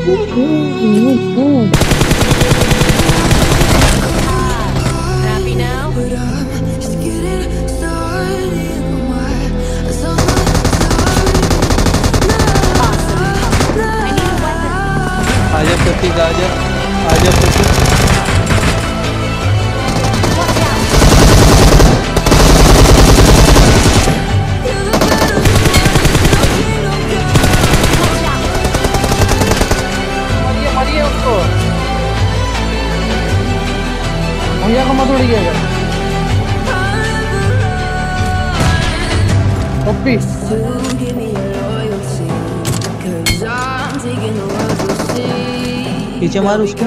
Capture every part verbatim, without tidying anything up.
Happy now? आजा प्रतीक आजा आजा प्रतीक मारिए मारिए उसको भैया को मत उड़िएगा ओपी पीछे मार उसको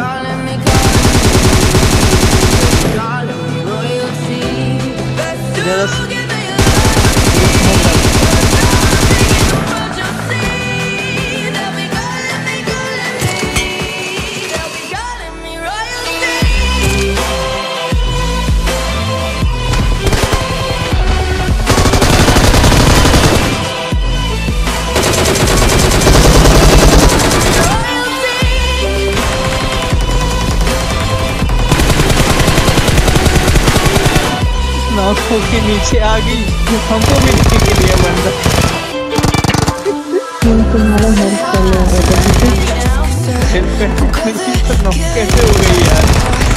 आँखों के नीचे आ गई हमको भी दिखने के लिए बंदा तुम्हारा हेल्प कर रहा है हेल्प करने कैसे हो गई यार।